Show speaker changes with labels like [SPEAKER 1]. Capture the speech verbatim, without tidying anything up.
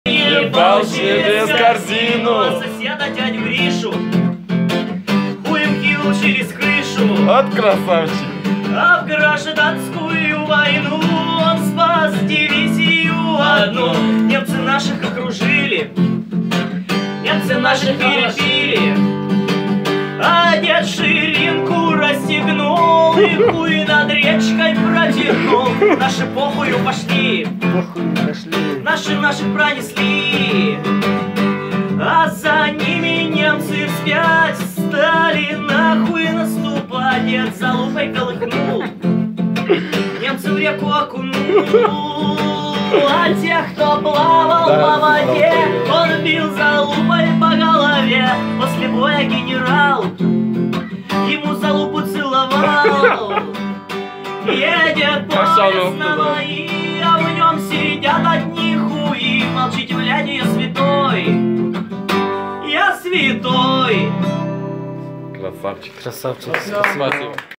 [SPEAKER 1] ебал через корзину
[SPEAKER 2] соседа дядю Гришу, хуем кинул через крышу.
[SPEAKER 1] От красавчик.
[SPEAKER 2] А в гражданскую войну он спас дивизию одну. Немцы наших окружили, немцы наших перепили, а дед ширинку расстегнул и хуй над речкой протянул. Наши похую пошли, наши наших пронесли, а за ними немцы вспять стали нахуй наступать. Дед залупой колыхнул, немцы в реку окунул, а тех, кто плавал по воде, он бил залупой по голове. После боя генерал ему залупу целовал. Едет поезд на мои, а в нем сидят одни хуи. Молчите, блядь, я святой, я святой.
[SPEAKER 1] Красавчик.
[SPEAKER 3] Красавчик.
[SPEAKER 1] Спасибо.